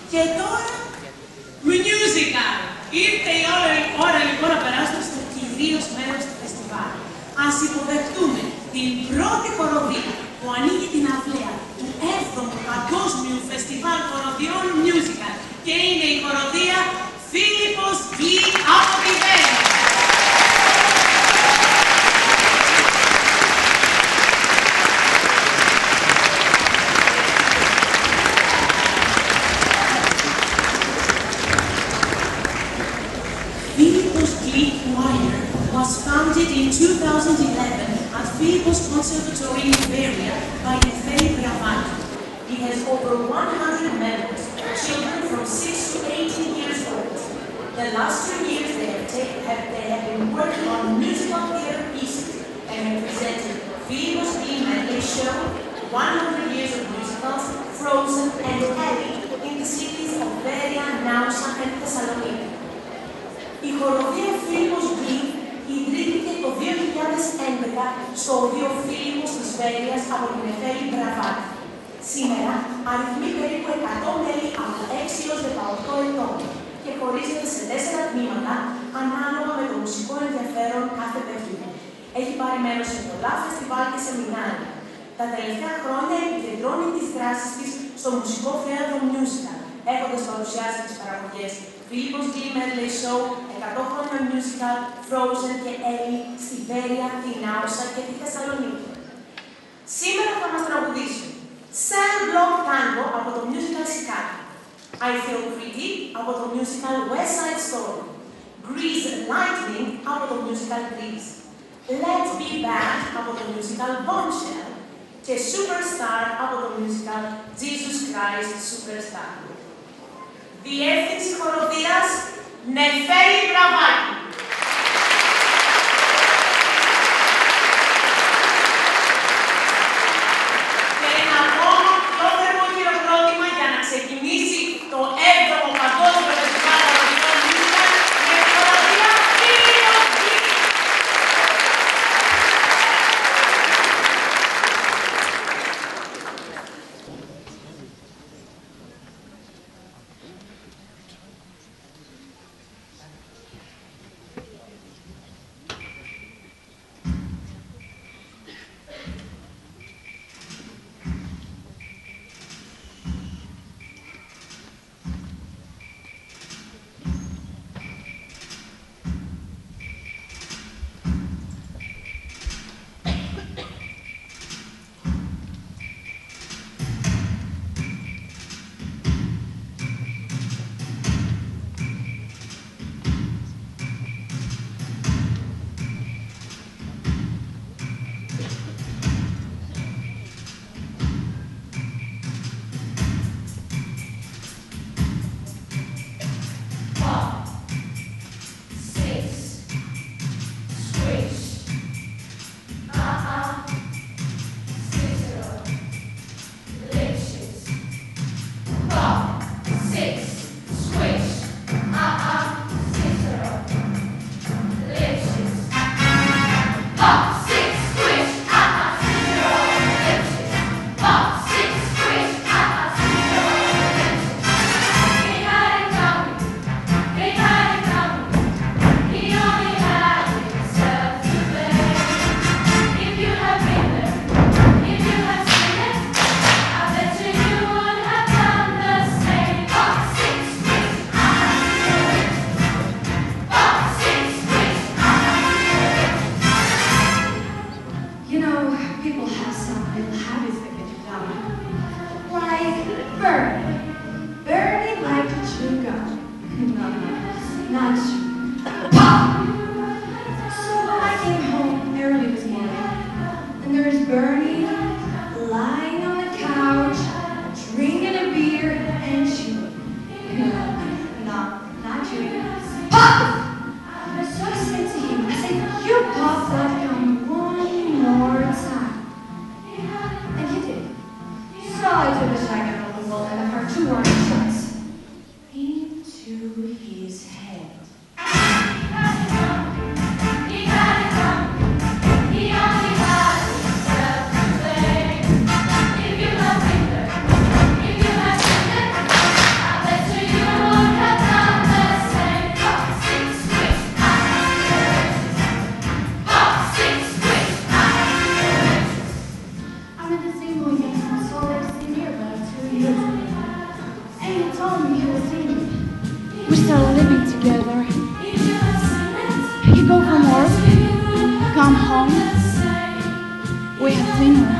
Και τώρα, musical. Ήρθε η ώρα λοιπόν να περάσουμε στο κυρίως μέρος του φεστιβάλ. Ας υποδεχτούμε την πρώτη χοροδία που ανοίγει την αυλαία του 7ου Παγκόσμιου Φεστιβάλ Χοροδιών Musical. Και είναι η χοροδία Φίλιππος Γκί από τη Βέρεια. Was founded in 2011 at Philippos Conservatory in Bavaria by Nefeli Bravati. He has over 100 members, children from 6 to 18 years old. The last 2 years they have been working on musical theater pieces and have presented Philippos Γκί Medley Show, 100 Years of Musicals, Frozen and Ellie in the cities of Bavaria, Nausa and Thessaloniki. Η χοροδία Φίλιππος Γκί ιδρύθηκε το 2011 στο Οδείο Φίλιππος της Βέρειας από την Νεφέλη Μπραβάτη. Σήμερα αριθμεί περίπου 100 μέλη από 6 έως 18 ετών και χωρίζεται σε 4 τμήματα ανάλογα με το μουσικό ενδιαφέρον κάθε παιδιού. Έχει πάρει μέρος σε πολλά φεστιβάλ και σεμινάρια. Τα τελευταία χρόνια επικεντρώνει τις δράσεις της στο μουσικό θέατρο musical, έχοντας παρουσιάσει τις παραγωγές Philippos Γκί Medley Show, 100 χρόνια musical, Frozen και Ellie στη Βέρεια, την Nausa και τη Θεσσαλονίκη. Σήμερα θα μας τραγουδήσει Cell Block Tango από το musical Sicari, I Feel Pretty από το musical West Side Story, Grease Lightning από το musical Grease, Let's Be Bad από το musical Bombshell και Superstar από το musical Jesus Christ Superstar. Διεύθυνση χοροδίας Νεφέλη Μπραβάτη. Και ένα ακόμα πιο θερμό χειροκρότημα για να ξεκινήσει το 7ο Παγκόσμιο Φεστιβάλ Χοροδιών Musical με τη χοροδία Φίλιππος Γκί. We started living together. He go from work, come home, we have dinner.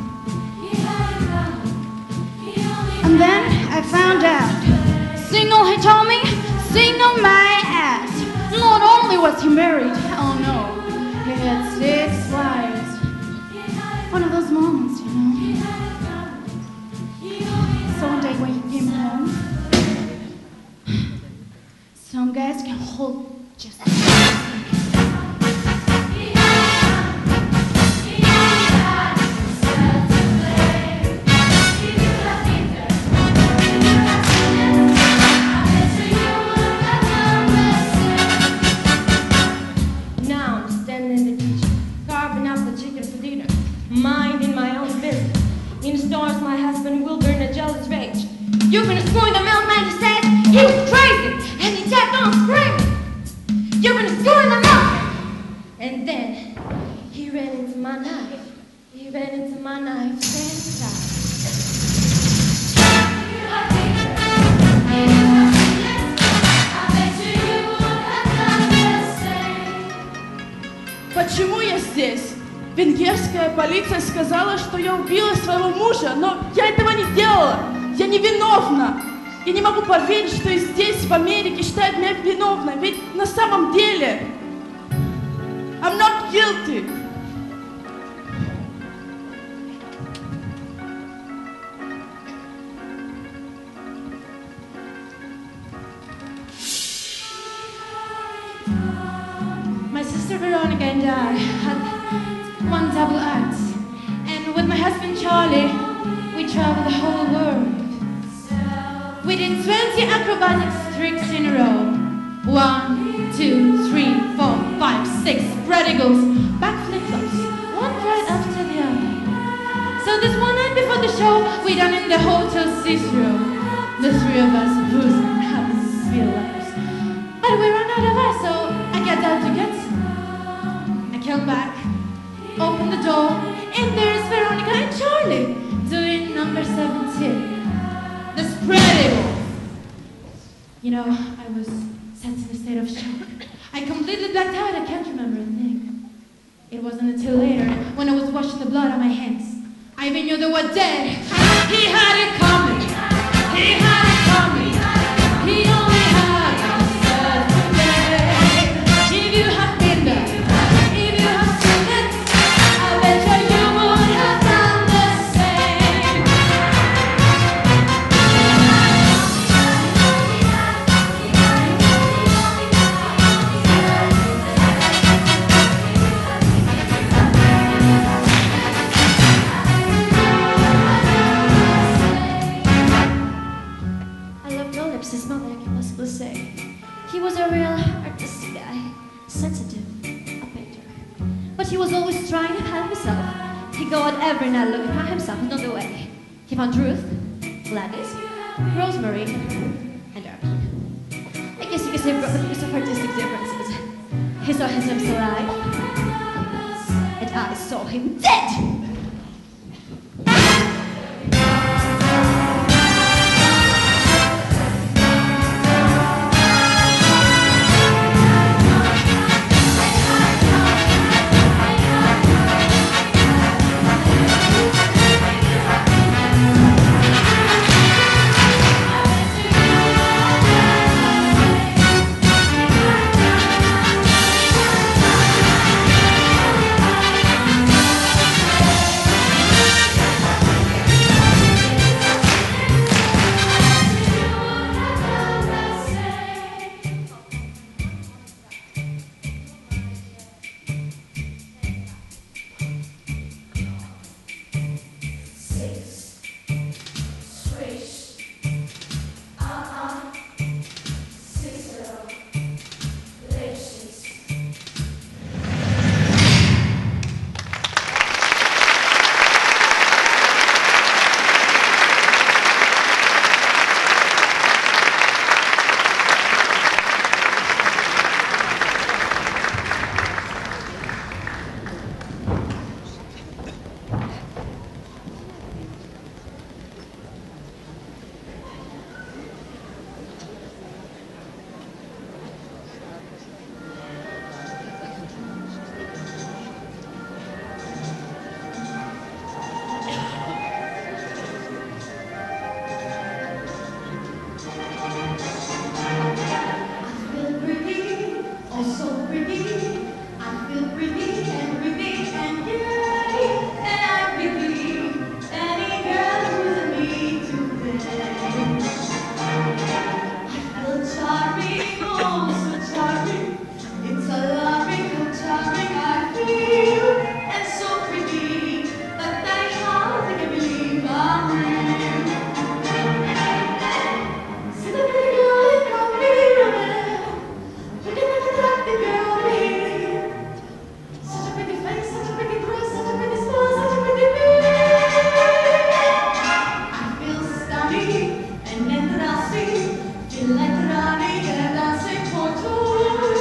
And then I found out, single, he told me, single my ass. Not only was he married, oh no, he had 6 wives. One of those moments, you know. So one day when he came home, some guys can hold just minding my own business. In stores, my husband will burn a jealous rage. You've been screwing the milkman, he said. He was crazy, and he kept on screaming. You've been screwing the milkman. And then he ran into my knife. He ran into my knife, stand Почему я здесь? Венгерская полиция сказала, что я убила своего мужа, но я этого не делала. Я невиновна. Я не могу поверить, что и здесь, в Америке, считают меня виновной. Ведь на самом деле I'm not guilty. My sister Veronica and I had one double act, and with my husband Charlie, we traveled the whole world. We did 20 acrobatic tricks in a row. 1, 2, 3, 4, 5, 6 spread eagles, back flip-flops, one right after the other. So this one night before the show, we done in the Hotel Cicero. The 3 of us boozing, having real lovers. But we ran out of air, so I got down to get some. I came back, opened the door, and there's Veronica and Charlie doing number 17. The spread eagle. You know, I was sent in a state of shock. I completely blacked out, I can't remember a thing. It wasn't until later, when I was washing the blood on my hands, I even knew they were dead. He had it coming. He had it coming. He only had himself to blame. If you have been there, if you have seen it, I bet you would have done the same. I love no lips, there's nothing I can possibly say. He was a real artistic guy, sensitive, a painter. But he was always trying to help himself. He go out every night looking for himself another way. He found Ruth, Gladys, Rosemary, and Darby. I guess you could say broken because of artistic differences. He saw himself alive, and I saw him dead! Elettronic and dancing for two.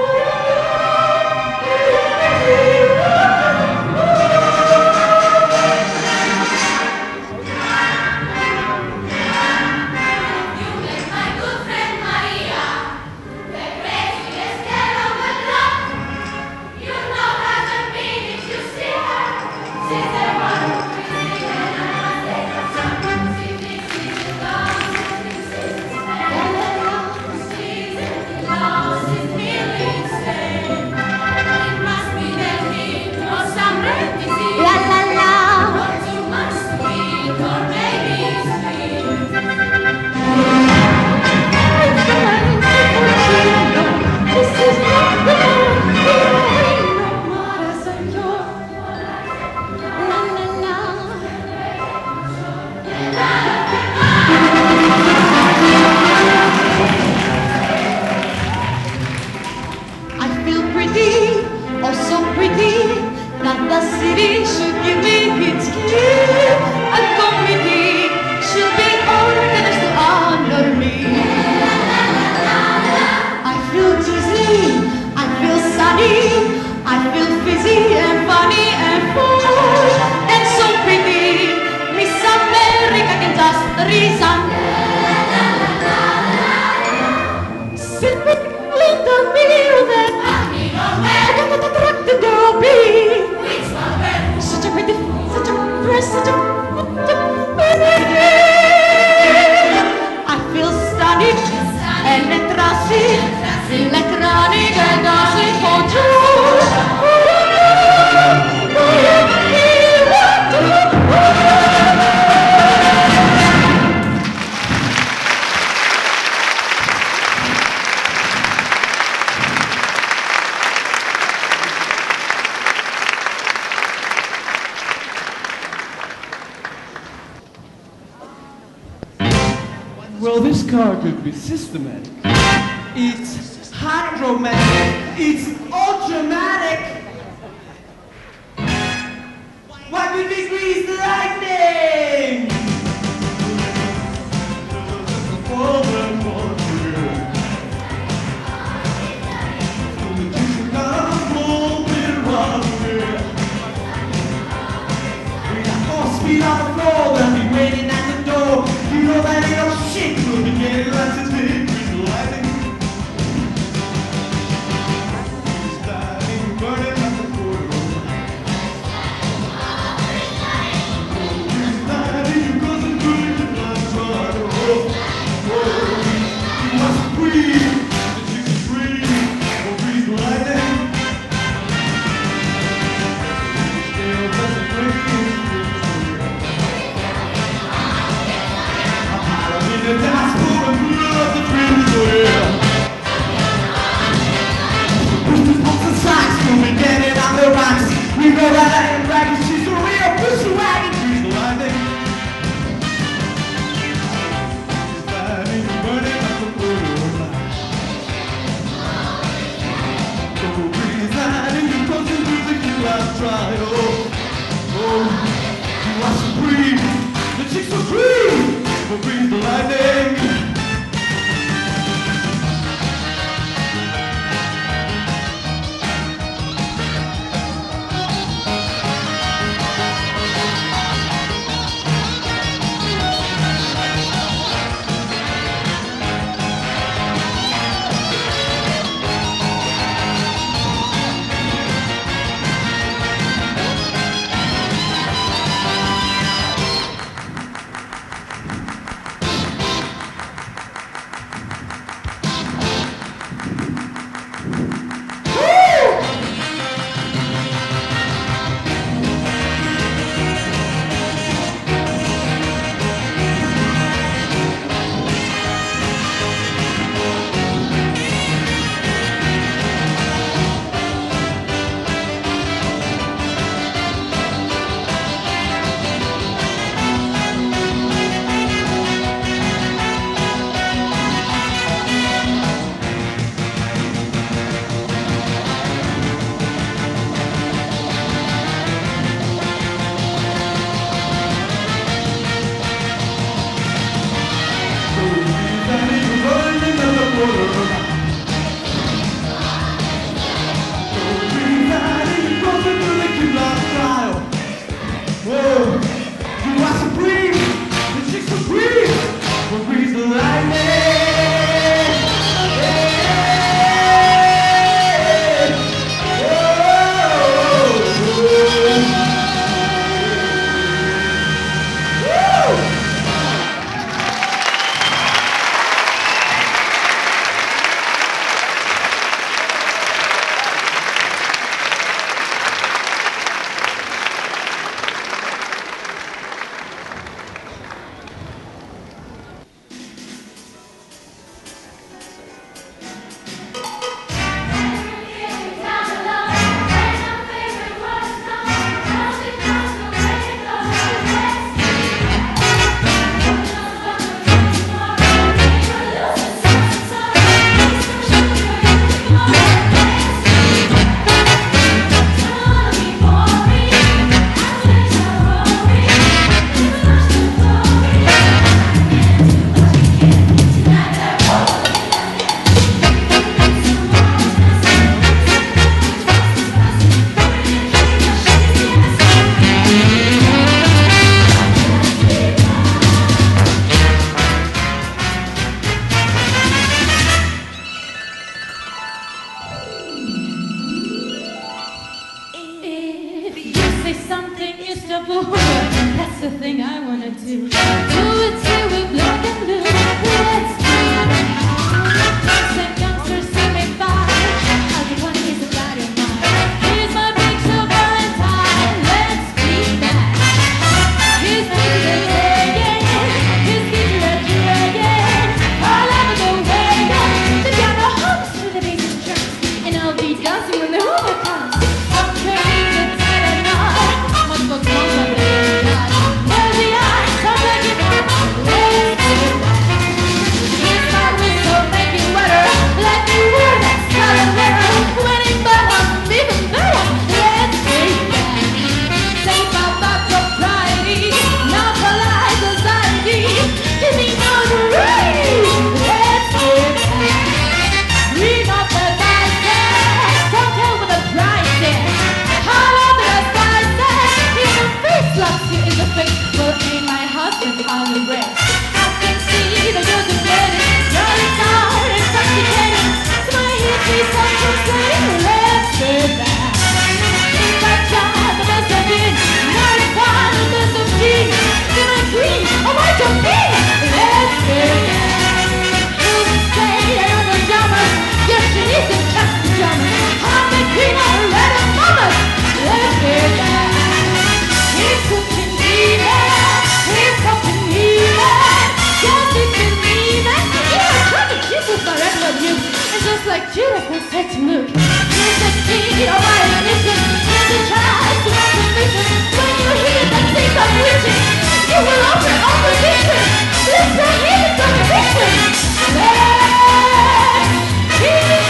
Well, this car could be systematic. It's hydromatic. It's ultramatic. 100 degrees lightning! Speed on the floor, they'll be waiting at the door. You know that ain't no shit, we'll be getting lots of degrees lightning. It's lightning burning like the corridor. It's lightning because it's good to fly toward the road. You must breathe, that you can breathe, or breathe lightning. Still doesn't breathe. The dance floor and blood. thing I wanna do. Do it till we're black and blue. Let's do it. Some youngsters see me by. I'll be one piece of dynamite. Here's my big silver and tie. Let's keep that. Here's me the dragon. Here's me the dragon. All over the wagon. The piano hums to the bass and drums. And I'll be dancing when the hula comes. I'm turning the tide and on. Much more closer than God. There we are. Come back in. Let's do that. Here's my whistle making weather. Let me wear that color. Winning, but I'm even better. Let's take that. Say bye-bye propriety. Now polite society. Give me notoriety. Let's get that. Read off the license. Don't tell what the price is. How long the spices? If the face loves you in the face, well, ain't my husband on the race. I can see that you're the wedding. You're not intoxicated. So my history so frustrating. Let's get that. If I try the best I did, not a part of this of king. Then I dream, oh my God, let's get that. You say another drama. Yes, she needs to catch the drama. I'm the king of the red and mamas. Let's get that. He's cooking even. He's cooking even. Yes, he can even. Yeah, I'm trying to kiss with my regular view. It's just like Judas was said to Luke. He's the king of my ignition. He's the child to my conviction. When you hear that thing I'm reaching, you will open opposition. This right here is competition. Let's keep it.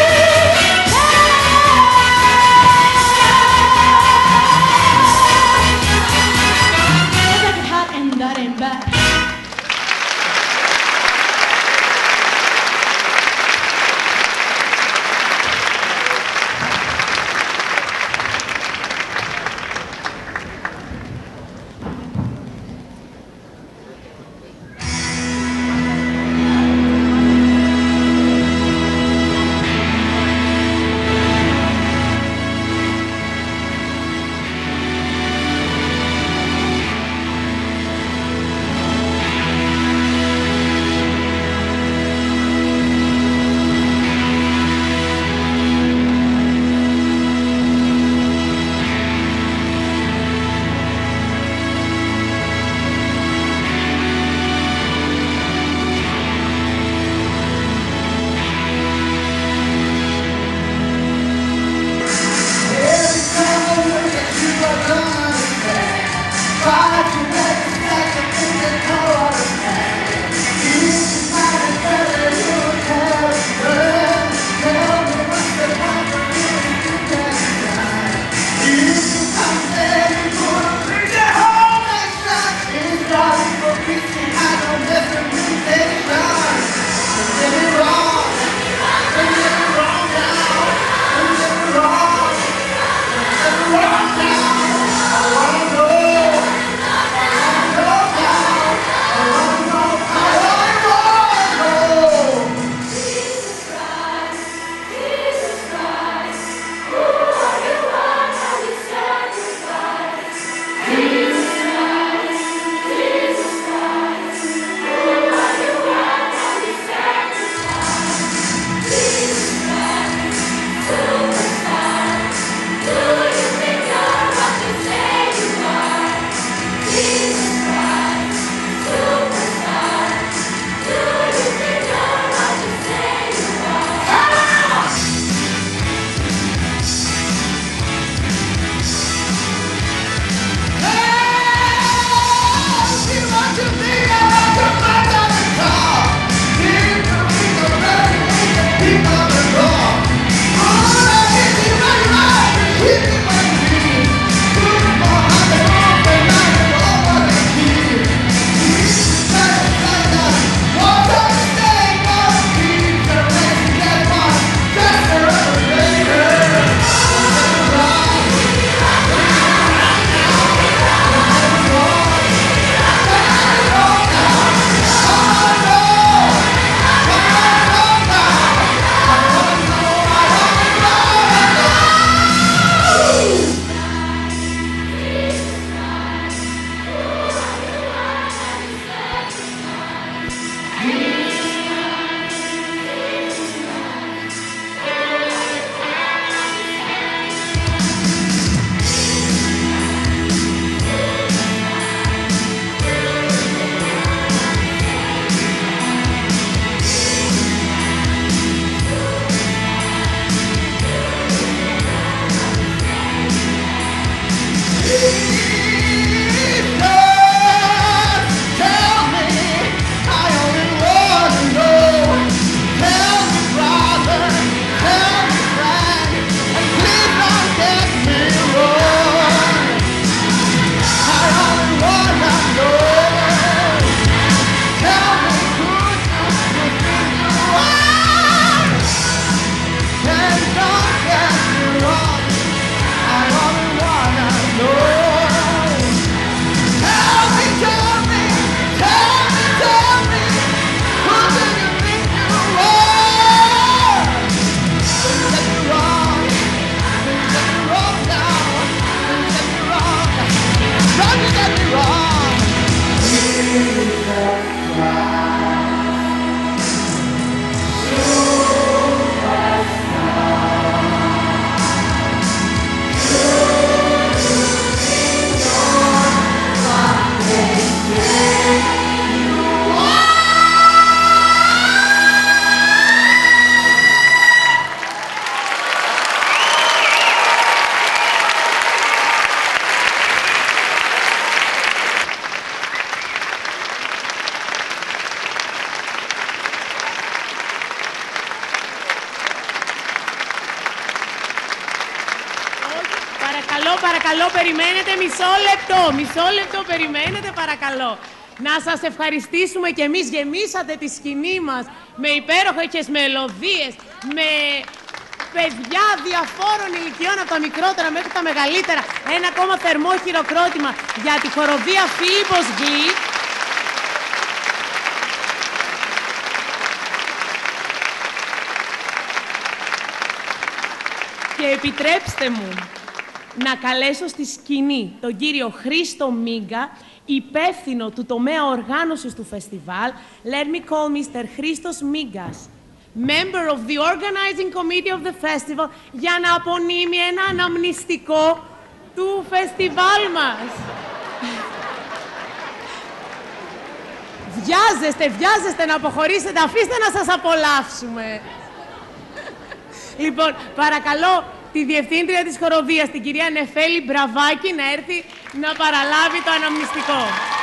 Hot and that ain't bad. παρακαλώ, περιμένετε μισό λεπτό, περιμένετε παρακαλώ. Να σας ευχαριστήσουμε κι εμείς, γεμίσατε τη σκηνή μας με υπέροχες μελωδίες, με παιδιά διαφόρων ηλικιών από τα μικρότερα μέχρι τα μεγαλύτερα. Ένα ακόμα θερμό χειροκρότημα για τη χοροδία Φίλιππος Γλυ. Και επιτρέψτε μου να καλέσω στη σκηνή τον κύριο Χρήστο Μίγκα, υπεύθυνο του τομέα οργάνωσης του φεστιβάλ. Let me call Mr. Christos Migas, member of the organizing committee of the festival, για να απονείμει ένα αναμνηστικό του φεστιβάλ μας. Βιάζεστε να αποχωρήσετε, αφήστε να σας απολαύσουμε. Λοιπόν, παρακαλώ τη διευθύντρια της χοροδίας, την κυρία Νεφέλη Μπραβάκη, να έρθει να παραλάβει το αναμνηστικό.